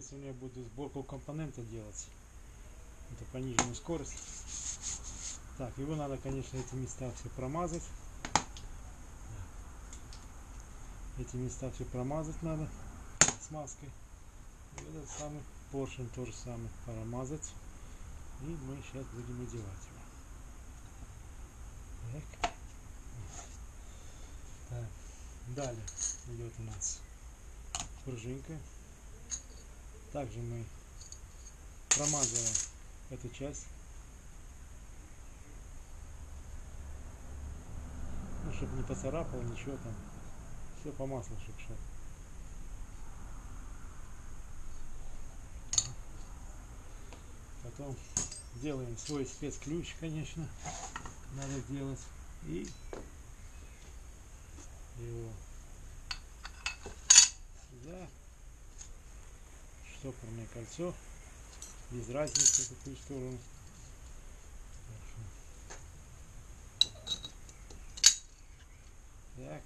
Соответственно, я буду сборку компонента делать. Это пониженную скорость. Так, его надо, конечно, эти места все промазать. Эти места все промазать надо смазкой. И этот самый поршень тоже самое промазать. И мы сейчас будем одевать его. Так. Так. Далее идет у нас пружинка. Также мы промазываем эту часть, ну, чтобы не поцарапало ничего там. Все по маслу, чтобы шло. Потом делаем свой спецключ, конечно, надо делать. И его сюда. Штопорное кольцо. Без разницы, в какую сторону. Так.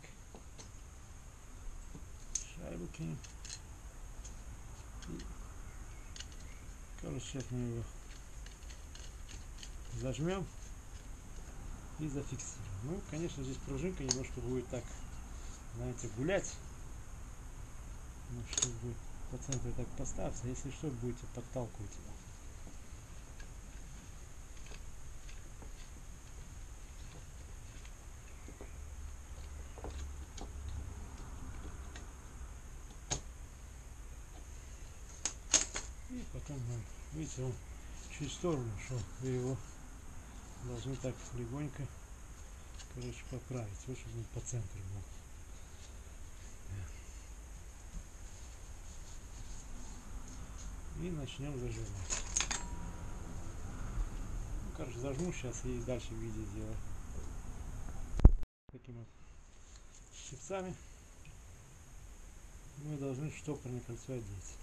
Шайбу кинем. И, короче, сейчас мы его зажмем и зафиксируем. Ну, конечно, здесь пружинка немножко будет так, знаете, гулять. Ну, чтобы по центру так поставиться, если что, будете подталкивать его. И потом, видите, он чуть в сторону шел, вы его должны так легонько, короче, поправить, вот чтобы он по центру был. И начнем зажимать. Ну, короче, зажму сейчас и дальше видео сделаю. Такими вот щипцами мы должны штопорное кольцо одеть.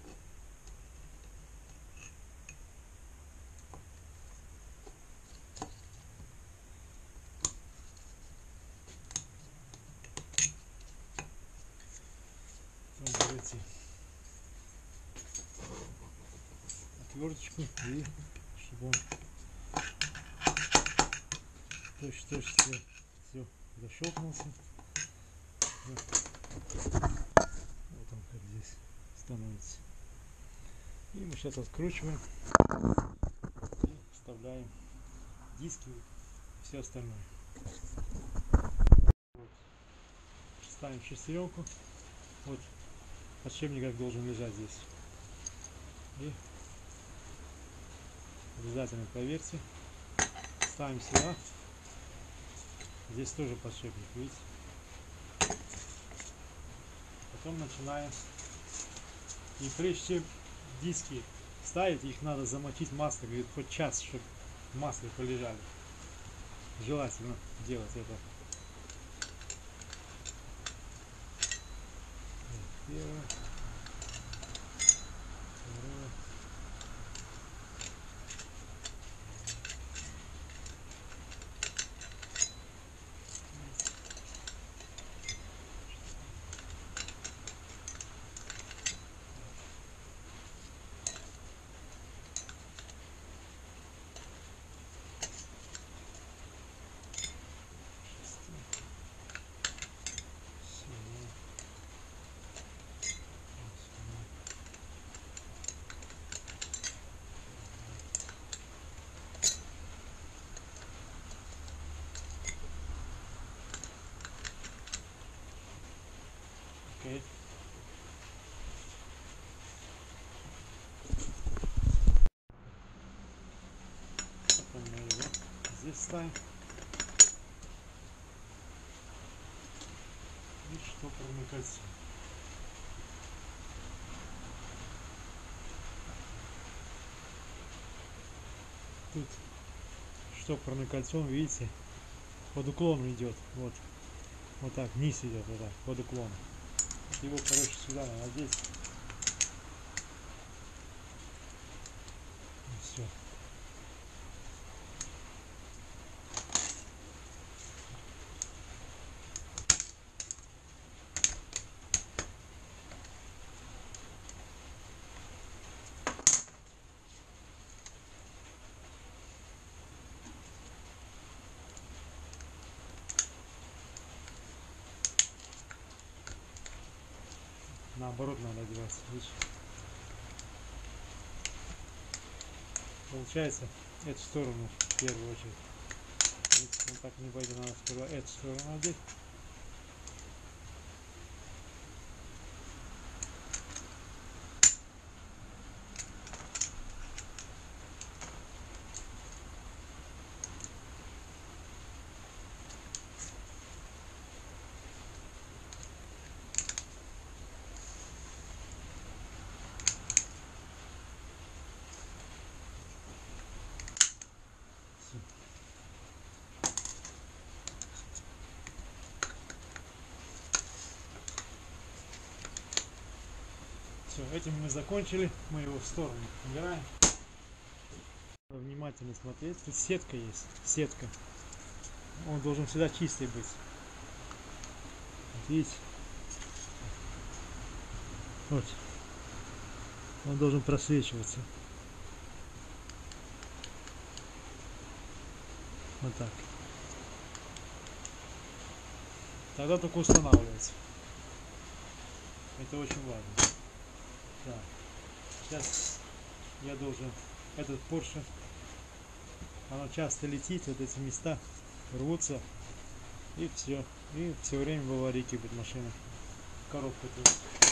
Потом берете отверточку и чтобы он точно все защелкнулся. Вот он как здесь становится. И мы сейчас откручиваем и вставляем диски и все остальное. Вот. Ставим шестеренку. Вот подшипник как должен лежать здесь. И обязательно проверьте. Ставим сюда. Здесь тоже подшипник, видите? Потом начинаем. И прежде чем диски ставить, их надо замочить в масле, говорит, хоть час, чтобы в масле полежали. Желательно делать это. Первое. Второе. Okay. Потом мы его здесь ставим. И штопорное кольцо. Тут штопорное кольцо, видите, под уклоном идет. Вот. Вот так, вниз идет, вот так, под уклоном. Его, короче, сюда надо одеть. И все. Наоборот надо одеваться. Видишь? Получается, эту сторону в первую очередь. Он так не пойдет, надо сперва эту сторону одеть. Все, этим мы закончили, мы его в сторону убираем. Внимательно смотреть, тут сетка есть, сетка. Он должен всегда чистый быть. Вот видите? Вот. Он должен просвечиваться. Вот так. Тогда только устанавливается. Это очень важно. Так. Сейчас я должен этот Porsche, оно часто летит, вот эти места рвутся, и все. И все время в аварийке будет машина. Коробка тут.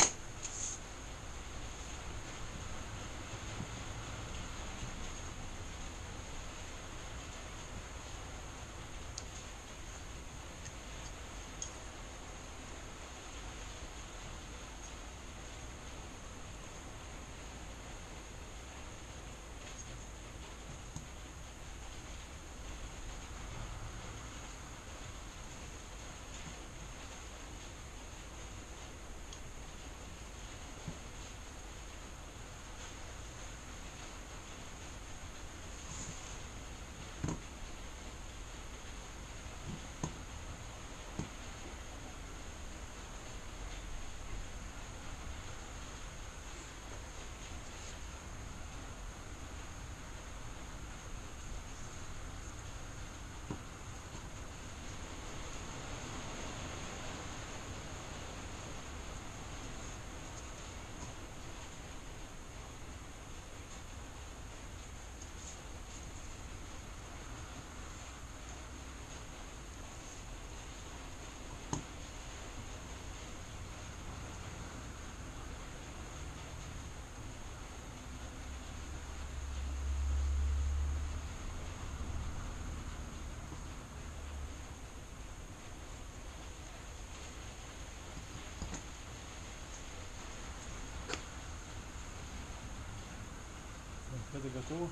Это готово.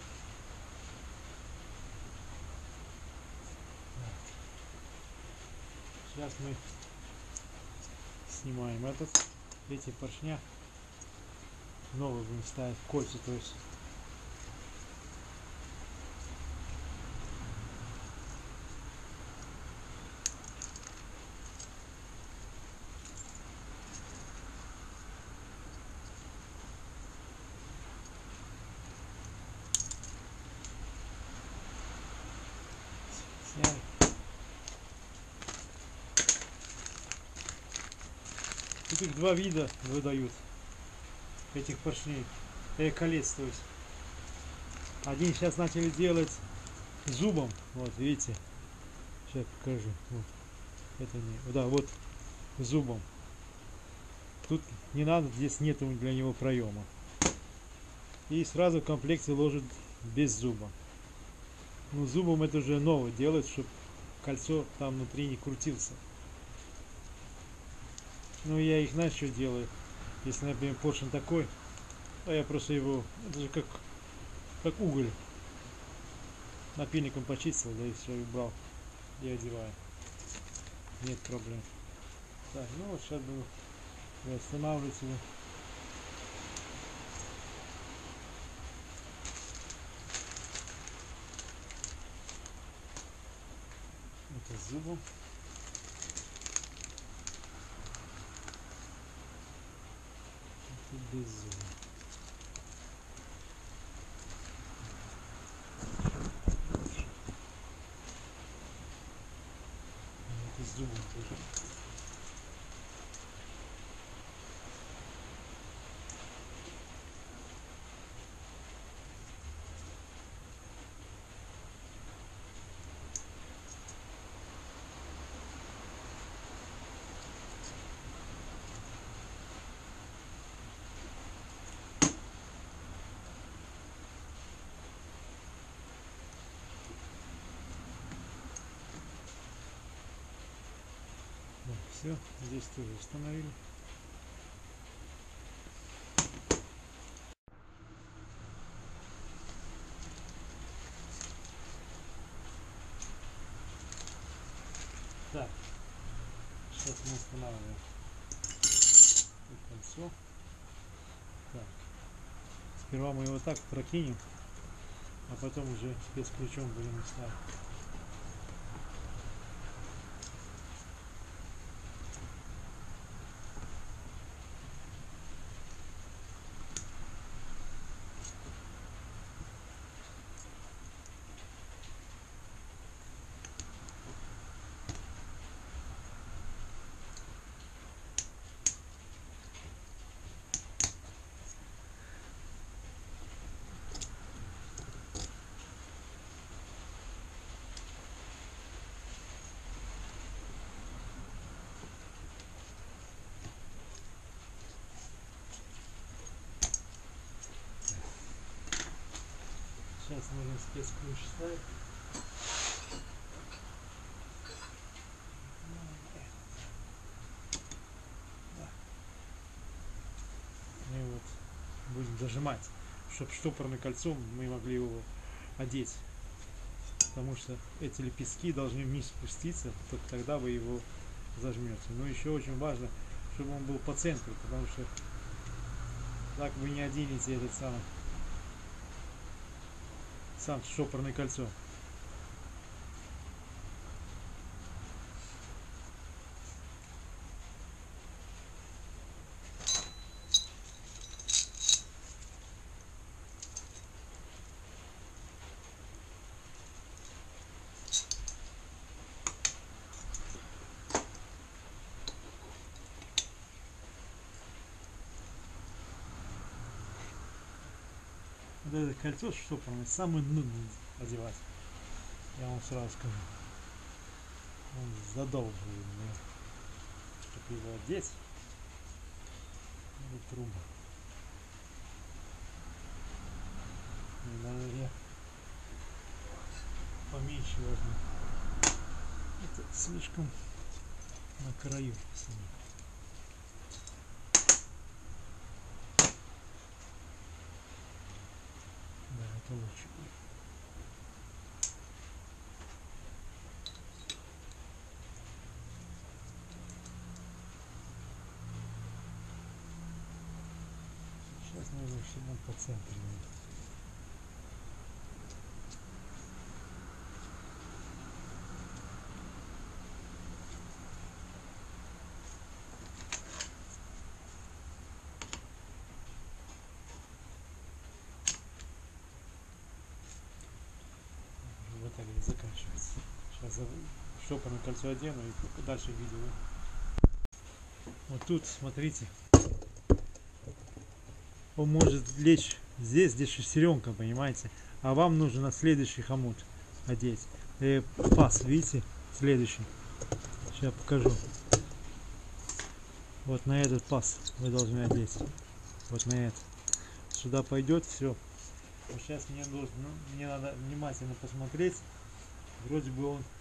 Сейчас мы снимаем эти поршня. Новые будем ставить кольца, то есть. Сняли. Тут их два вида выдают, этих поршней, колец, то есть. Один сейчас начали делать зубом, вот видите, сейчас покажу, вот, это не, да, вот зубом. Тут не надо, здесь нету для него проема. И сразу в комплекте ложит без зуба. Ну, зубом это уже новое делать, чтобы кольцо там внутри не крутился. Ну, я их, знаешь, что делаю? Если, например, поршень такой, то я просто его, это же как уголь. Напильником почистил, да и все, и убрал. И одеваю. Нет проблем. Так, ну вот сейчас буду останавливать его. Это с зубом. Это без зуба. Это с зубом тоже. Все, здесь тоже установили. Так, сейчас мы устанавливаем кольцо. Так, сперва мы его так прокинем, а потом уже спецключом будем ставить. Сейчас нужно спецключ ставить. И вот будем зажимать, чтобы штопорным кольцом мы могли его одеть. Потому что эти лепестки должны вниз спуститься, только тогда вы его зажмете. Но еще очень важно, чтобы он был по центру, потому что так вы не оденете этот сам штопорное кольцо. Вот это кольцо штопорное самое нудное одевать. Я вам сразу скажу. Он задолбывает меня. Чтобы его одеть. Это труба. И, наверное, я поменьше возьму. Это слишком на краю. Да, это лучше. Сейчас нужно всему по центру. Вот так и заканчивается. Сейчас штопорное кольцо одену и дальше видео. Вот тут, смотрите, он может лечь здесь шестеренка, понимаете, а вам нужно на следующий хомут одеть. Паз, видите, следующий. Сейчас покажу. Вот на этот паз вы должны одеть. Вот на это. Сюда пойдет все. Вот сейчас мне надо внимательно посмотреть. Вроде бы он.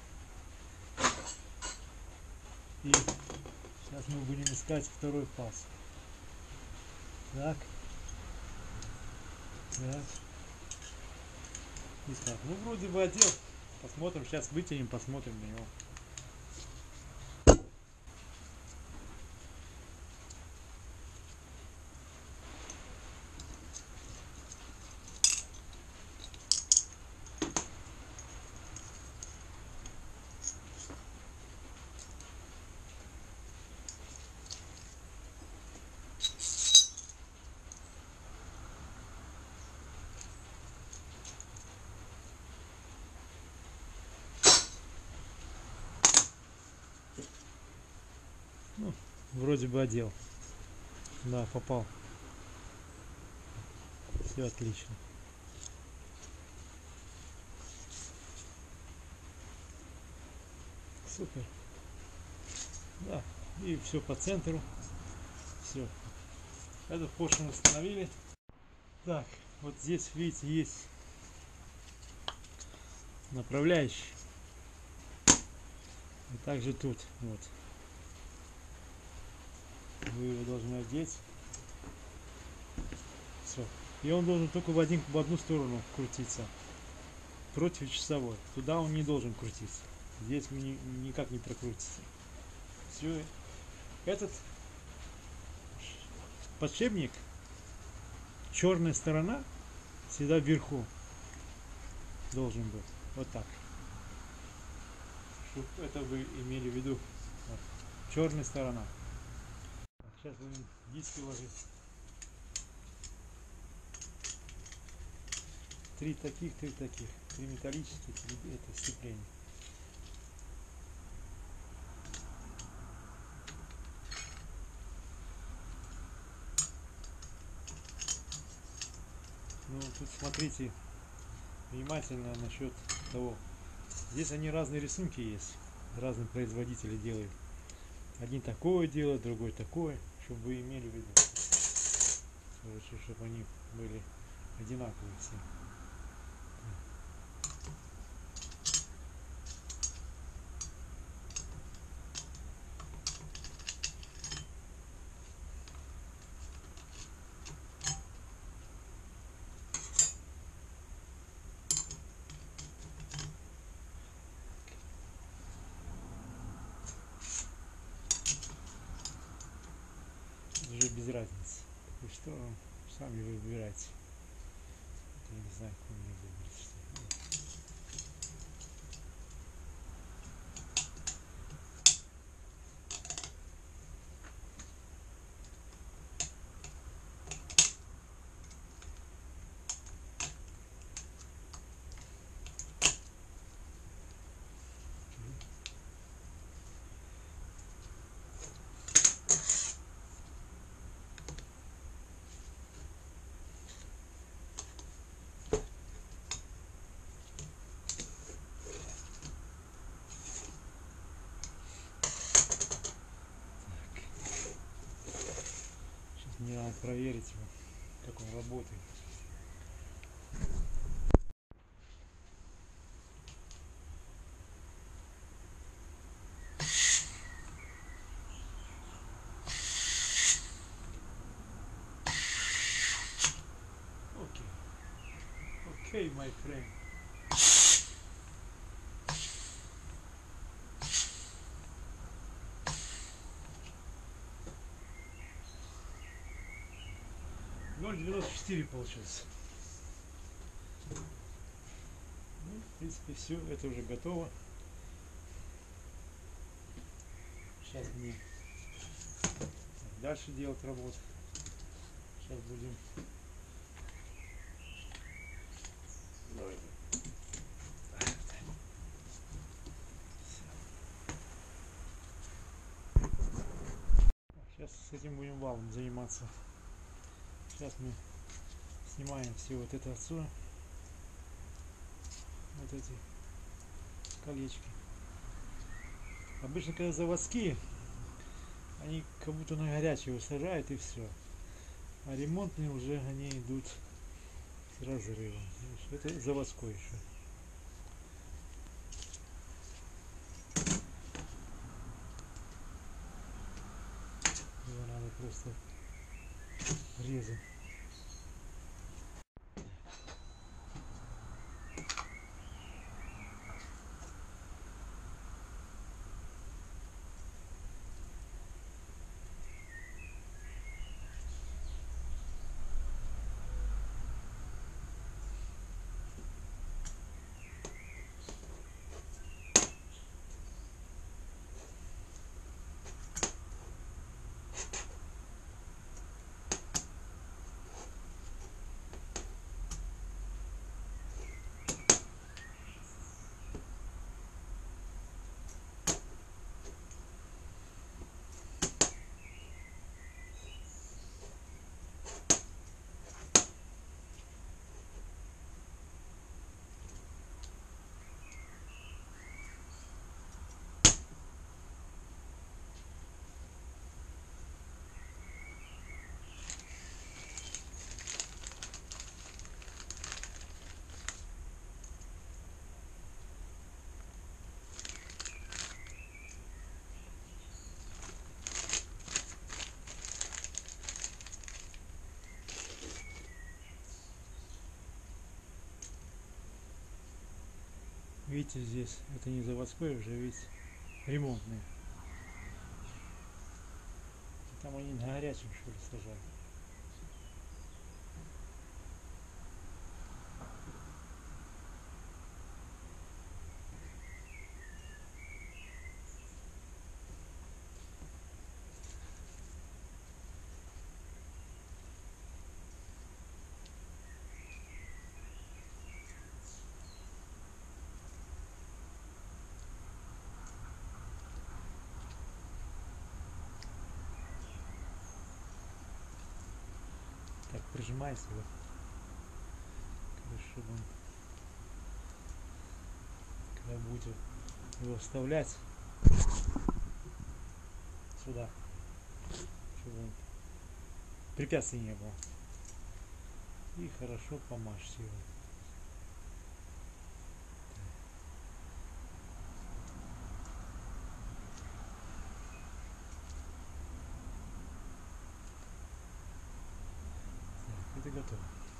И сейчас мы будем искать второй паз. Так. Так. И так. Ну вроде бы одел. Посмотрим. Сейчас вытянем, посмотрим на него. Ну, вроде бы одел. Да, попал. Все отлично. Супер. Да, и все по центру. Все. Этот поршень установили. Так, вот здесь, видите, есть направляющий. И также тут, вот. Вы его должны одеть. Все. И он должен только в одну сторону крутиться. Против часовой. Туда он не должен крутиться. Здесь вы никак не прокрутите. Все. Этот подшипник, черная сторона всегда вверху должен быть. Вот так. Чтобы это вы имели в виду. Вот. Черная сторона. Сейчас будем диски ложить. 3 таких, 3 металлических, 3 это сцепление. Ну тут смотрите внимательно насчет того. Здесь они разные рисунки есть. Разные производители делают. Один такое делает, другой такое, чтобы вы имели в виду. Короче, чтобы они были одинаковые все. Уже без разницы. И что сами выбирайте. Я не знаю, какой мне выбрать. Мне надо проверить его, как он работает. Окей, my friend. Ноль 94 получился. Ну, в принципе, все, это уже готово. Сейчас мне дальше делать работу. Сейчас будем. Сейчас с этим будем валом заниматься. Сейчас мы снимаем все вот это отсюда. Вот эти колечки. Обычно, когда заводские, они как будто на горячее сажают и все. А ремонтные уже они идут с разрывом. Это заводской еще. Его надо просто резать. видите, здесь это не заводской, уже ведь ремонтный. Там они на горячем, что ли, сажали. Так, прижимайся его, чтобы он, когда будете его вставлять сюда, чтобы он препятствий не было. И хорошо помажьте его. Так, это готово.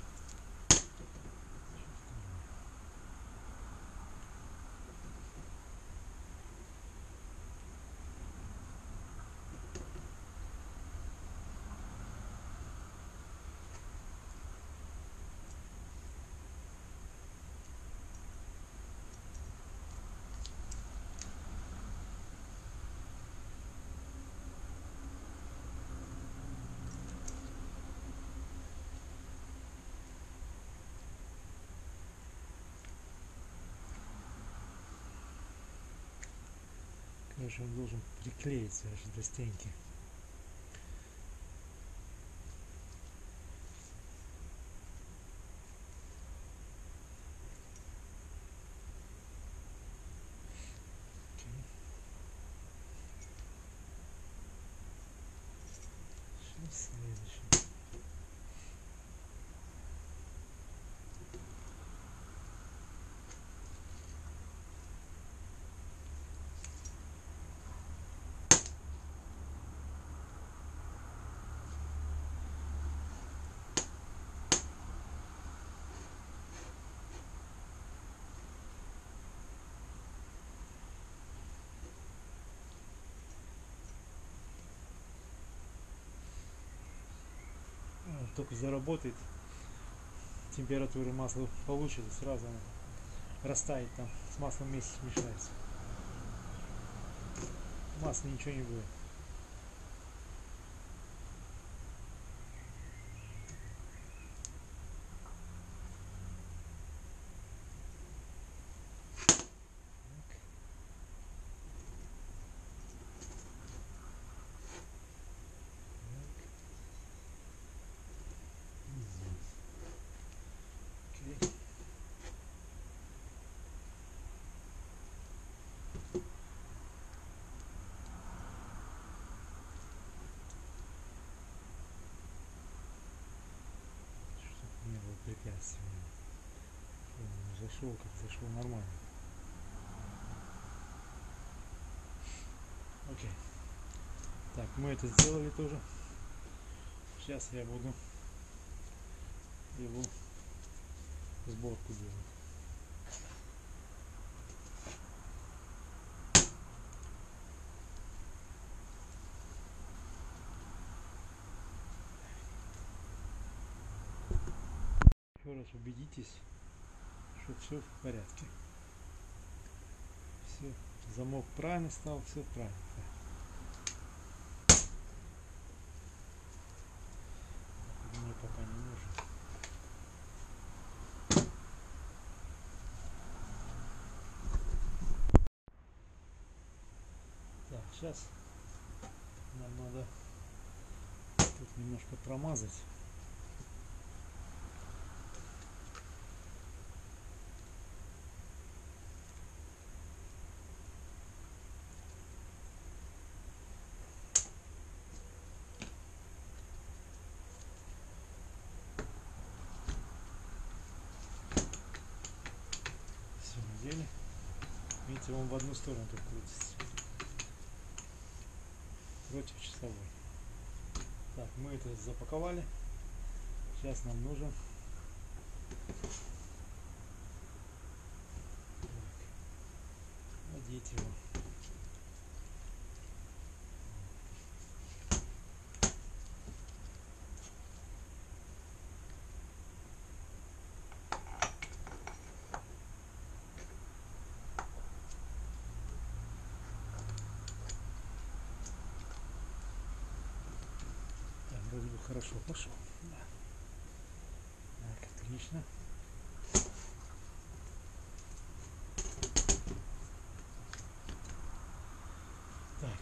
Конечно, он должен приклеиться аж до стенки. Сейчас следующий. Только заработает, температуру масла получит, и сразу оно растает, там с маслом вместе смешается. Масла ничего не будет. Не было препятствий. Он зашел, как зашел нормально. Окей. Так, мы это сделали тоже. Сейчас я буду его сборку делать. Еще раз убедитесь, что все в порядке. Все, замок правильно стал, все правильно. Мне пока не нужен. Так, сейчас нам надо тут немножко промазать. Все, надели. Видите, он в одну сторону только крутится. Против часовой. Так, мы это запаковали. Сейчас нам нужен одеть его. Так, вроде бы хорошо пошел. Да. Так, отлично. Так.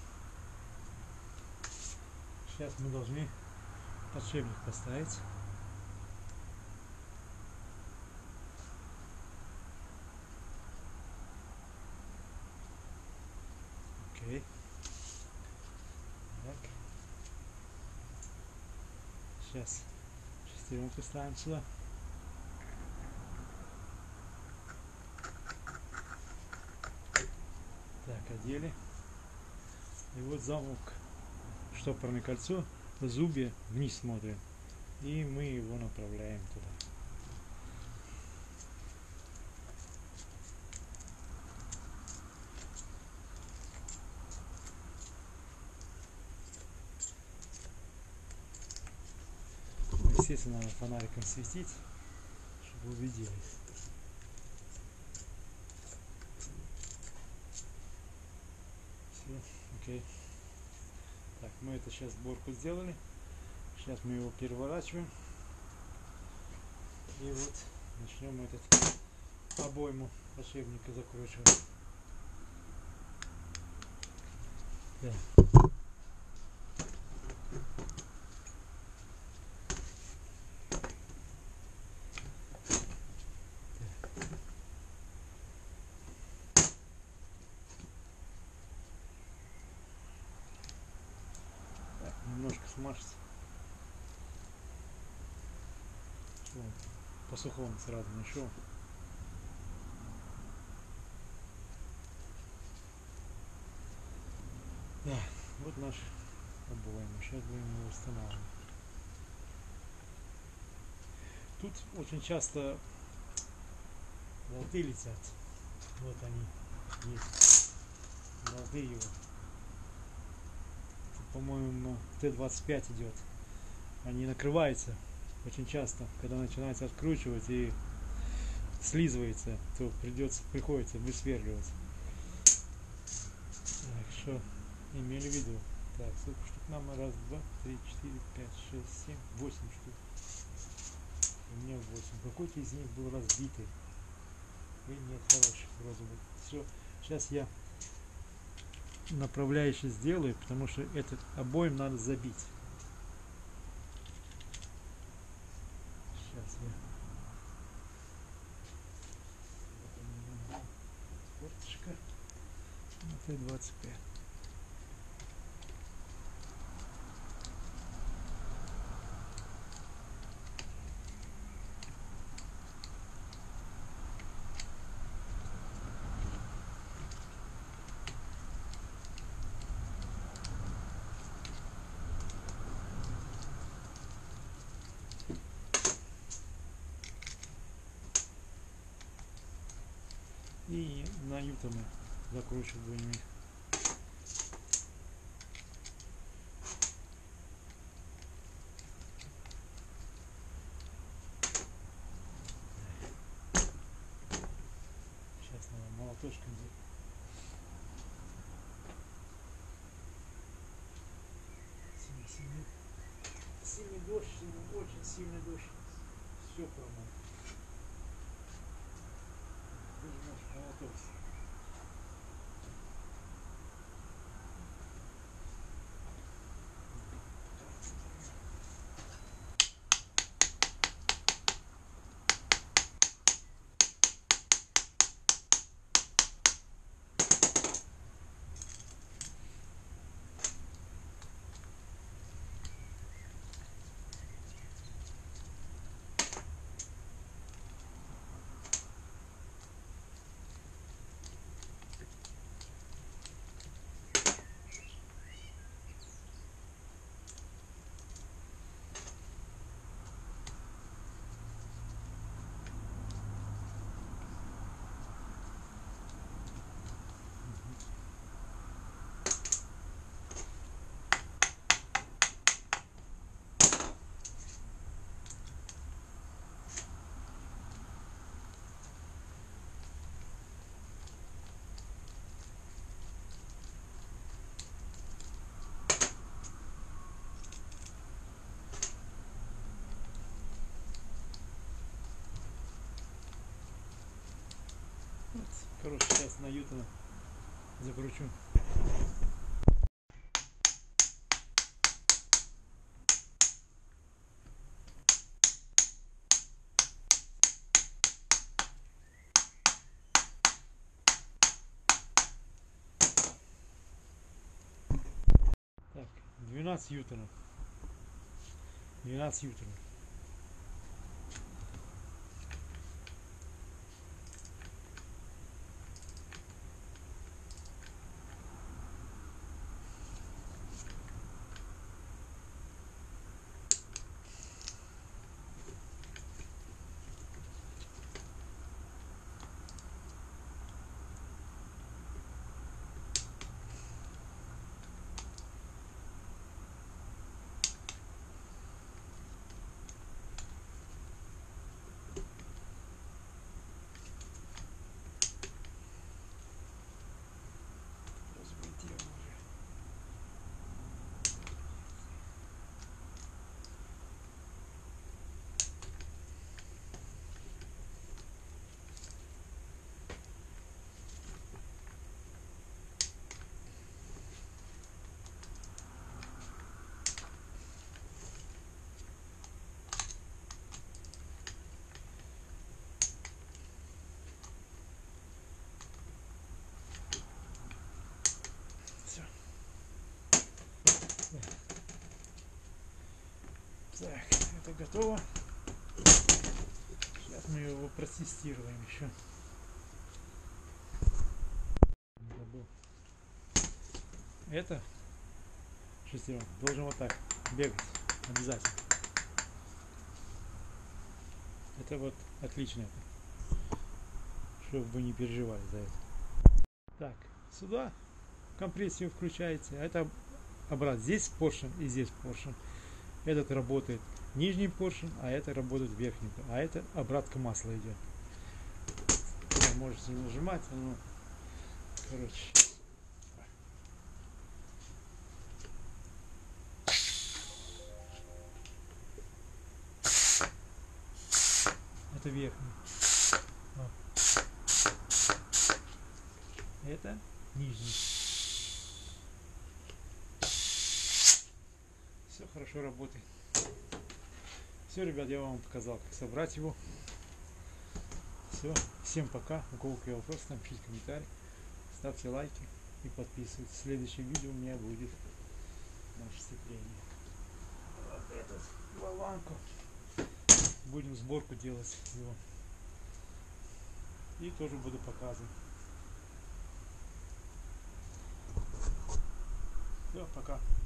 Сейчас мы должны подшипник поставить. Окей. Так. Сейчас шестеренку ставим сюда. Так, одели. И вот замок. Штопорное кольцо, зубья вниз смотрим. И мы его направляем туда. Естественно, надо фонариком светить, чтобы увидели. Все, окей. Так, мы это сейчас сборку сделали. Сейчас мы его переворачиваем. И вот начнем этот обойму подшипника закручивать. Так. Немножко смажется. По сухому сразу нашел. Да, вот наш обойма. Сейчас будем его устанавливать. Тут очень часто болты летят. Вот они есть. Болты его. По-моему, Т-25 идет. Они накрываются очень часто, когда начинается откручивать и слизывается, то приходится высверливать. Так что имели в виду. Так, сколько штук нам? Раз, два, три, четыре, пять, шесть, семь, 8 штук. У меня 8. Какой-то из них был разбитый. И нет, хороший вроде бы. Все, сейчас я направляющий сделаю, потому что этот обоим надо забить. Сейчас я форточка на Т-25. И на ютами закручиваем их. Сейчас надо молоточком делать. Сильный дождь, очень сильный дождь. Все промок. Немножко молоток. Короче, сейчас на Ньютона закручу. Так, 12 ньютонов. 12 ньютонов. Так, это готово. Сейчас мы его протестируем еще. Забыл. Это шестеренка должен вот так бегать обязательно. Это вот отлично, чтобы вы не переживали за это. Так, сюда компрессию включаете, а это обратно. Здесь поршень и здесь поршень. Этот работает нижний поршень, а это работает верхний, а это обратка масла идет. Вы можете нажимать, но короче. Это верхний. Вот. Это нижний. Все хорошо работает. Все, ребят, я вам показал, как собрать его. Все, всем пока. У кого какие вопросы, напишите комментарий, ставьте лайки и подписывайтесь. Следующее видео у меня будет наше сцепление. Вот этот болванку. Будем сборку делать его. И тоже буду показывать. Все, пока.